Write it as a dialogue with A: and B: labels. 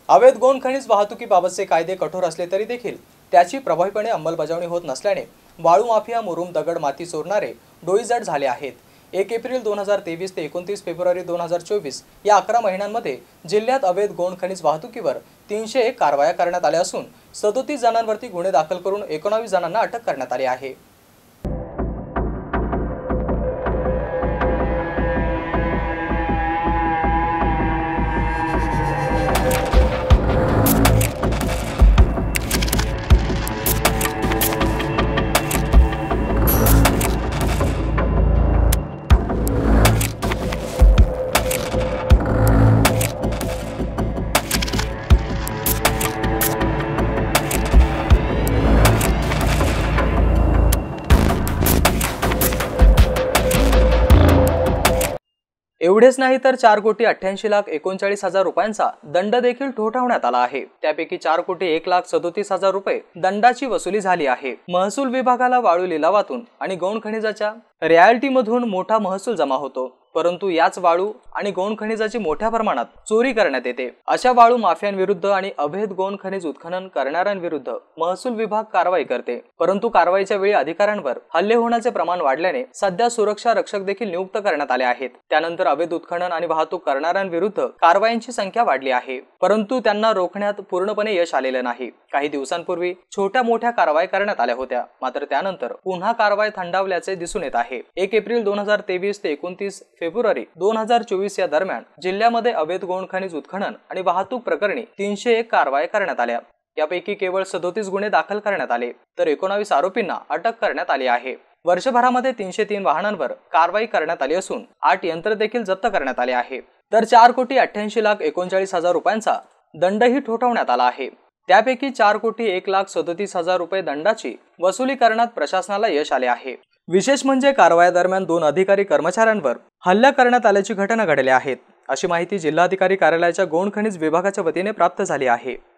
A: अवैध गौण खनिज वाहतुकीबाबतचे कायदे कठोर असले तरी देखील त्याची प्रभावीपणे अंमलबजावणी होत नसल्याने वाळू माफिया, मुरुम, दगड, माती चोरणारे डोईजड झाले आहेत। 1 एप्रिल 2023 ते 29 फेब्रुवारी 2024 या 11 महिन्यांमध्ये जिल्ह्यात अवैध गौण खनिज वाहतुकीवर 301 कारवाया करण्यात आल्या असून 37 जणांवरती गुन्हे दाखल करून 19 जणांना अटक करण्यात आली आहे। एवढेच नाही तर 4,88,39,000 रुपयांचा दंड देखील ठोठावण्यात आला आहे। त्यापैकी 4,01,37,000 रुपये दंडाची वसुली झाली आहे। महसूल विभागाला वाळू लिलावातून आणि गौण खनिजाच्या रॉयल्टीमधून मोठा महसूल जमा होतो, परंतु याच वाळू आणि गौण खनिजाची मोठ्या प्रमाणात चोरी करण्यात येते। अशा वाळू माफियांविरुद्ध आणि अवैध गौण खनिज उत्खनन करणाऱ्यांविरुद्ध महसूल विभाग कारवाई करते, परंतु कारवाईच्या वेळी अधिकाऱ्यांवर हल्ले होण्याचे प्रमाण वाढल्याने सध्या सुरक्षा रक्षक देखील नियुक्त करण्यात आले आहेत। त्यानंतर अवैध उत्खनन आणि वाहतूक करणाऱ्यांविरुद्ध कारवायांची संख्या वाढली आहे, परंतु त्यांना रोखण्यात पूर्णपणे यश आलेले नाही। काही दिवसांपूर्वी छोट्या मोठ्या कारवाई करण्यात आल्या होत्या, मात्र त्यानंतर पुन्हा कारवाई थंडावल्याचे दिसून येत आहे। 1 एप्रिल 2023 ते 29 फेब्रुवारी 2024 या दरम्यान जिल्ह्यामध्ये अवैध गौण खनिज उत्खनन आणि वाहतूक प्रकरणी 301 कारवाया करण्यात आल्या। यापैकी केवळ 37 गुन्हे दाखल करण्यात आले, तर 19 आरोपींना अटक करण्यात आली आहे। वर्षभरामध्ये 303 वाहनांवर कारवाई करण्यात आली असून 8 यंत्र देखील जप्त करण्यात आले आहे। तर 4,88,39,000 रुपयांचा दंडही ठोठावण्यात आला आहे। त्यापैकी 4,01,37,000 रुपये दंडाची वसुली करण्यात प्रशासनाला यश आले आहे। विशेष म्हणजे कारवाया दरम्यान 2 अधिकारी कर्मचाऱ्यांवर हल्ला करण्यात आल्याची घटना घडल्या आहेत, अशी माहिती जिल्हाधिकारी कार्यालयाच्या गौण खनिज विभागाच्या वतीने प्राप्त झाली आहे।